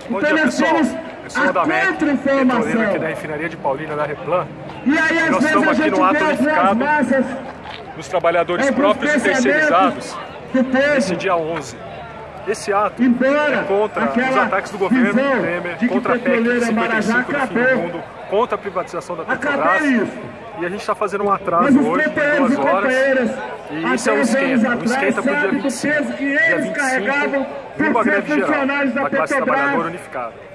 Bom dia, pessoal. Eu sou o Adamec, petroleiro aqui da refinaria de Paulínia, da Replan. E nós estamos aqui no ato unificado dos trabalhadores próprios e terceirizados nesse dia 11. Esse ato é contra os ataques do governo Temer, contra a PEC 55 do fim do mundo, contra a privatização da Petrobras. E a gente está fazendo um atraso hoje de 2 horas. E isso é um esquenta para o dia 25. Dia 25, rumo à greve geral da classe trabalhadora unificada.